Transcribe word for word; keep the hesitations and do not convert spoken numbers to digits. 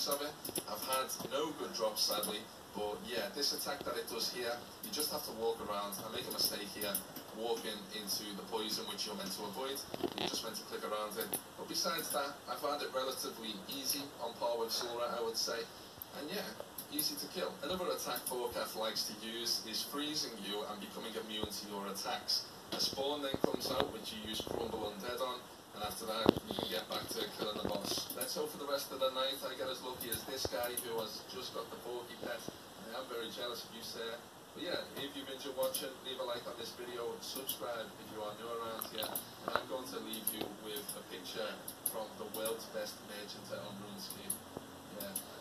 attacks of it. I've had no good drops, sadly. But yeah, this attack that it does here, you just have to walk around. I make a mistake here, walking into the poison which you're meant to avoid. You're just meant to click around it. But besides that, I found it relatively easy, on par with Sora, I would say. And yeah, easy to kill. Another attack Vorkath likes to use is freezing you and becoming immune to your attacks. A spawn then comes out which you use Crumble Undead on, and after that you can get back to killing the boss. Let's hope for the rest of the night I get as lucky as this guy who has just got the Porky pet. I am very jealous of you, sir. But yeah, if you've enjoyed watching, leave a like on this video, subscribe if you are new around here, and I'm going to leave you with a picture from the world's best merchant on RuneScape. Yeah.